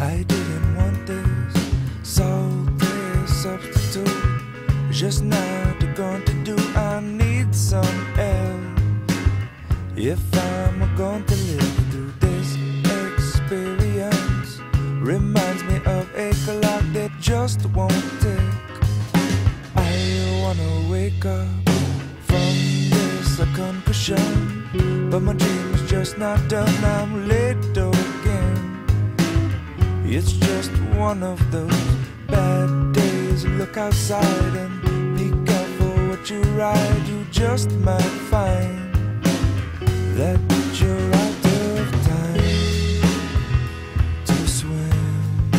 I didn't want this, salt this substitute. Just now they're going to do. I need some air if I'm going to live through this experience. Reminds me of a clock that just won't tick. I wanna wake up from this concussion, but my dream is just not done. I'm late again. It's just one of those bad days. Look outside and be careful what you ride. You just might find that you're out of time to swim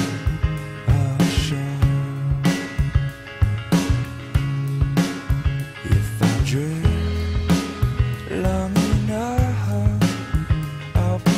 ashore. If I drift long enough, I'll be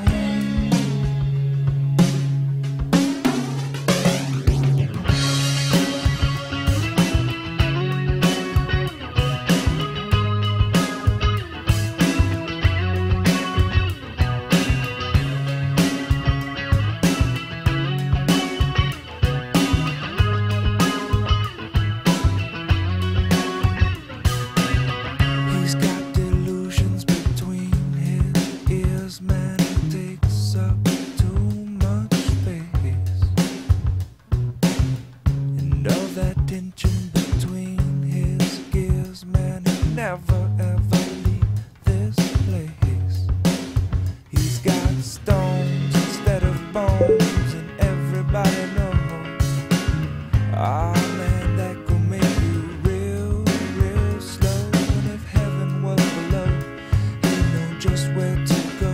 between his gears, man, he'll never ever leave this place. He's got stones instead of bones, and everybody knows. Ah, man, that could make you real, real slow. And if heaven was below, he'd know just where to go.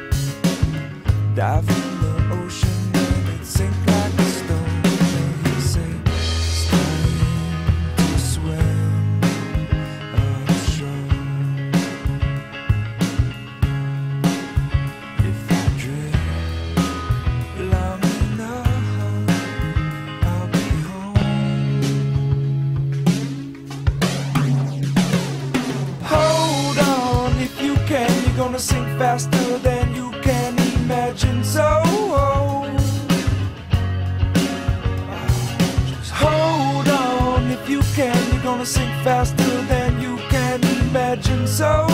Dive in the ocean and it'd sink like a stone. You're gonna sink faster than you can imagine. So just hold on if you can. You're gonna sink faster than you can imagine. So